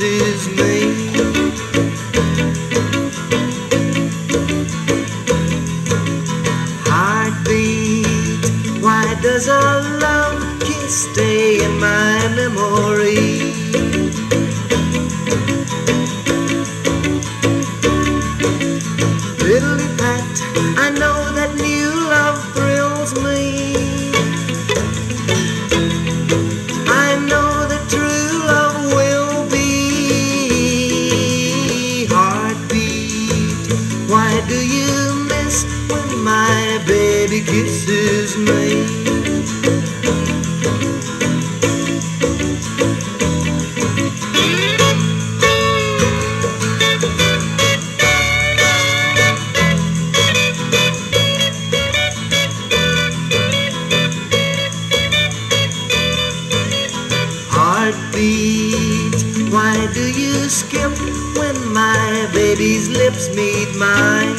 kisses me. Heartbeat, why does our love kiss stay in my memory? Little Pat, I know that new love thrills me. I know that true love will be. Heartbeat, why do you miss when my baby kisses me? Heartbeat, why do you skip when my baby's lips meet mine?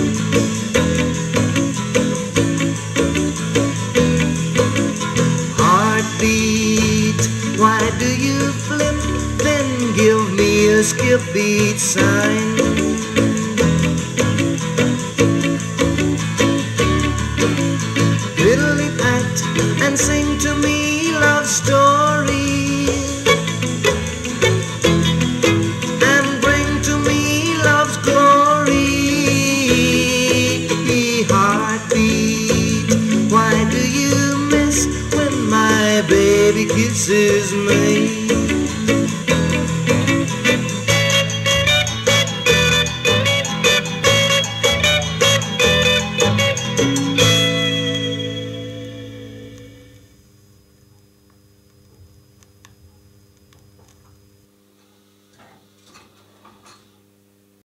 Heartbeat, why do you flip, then give me a skip beat sign?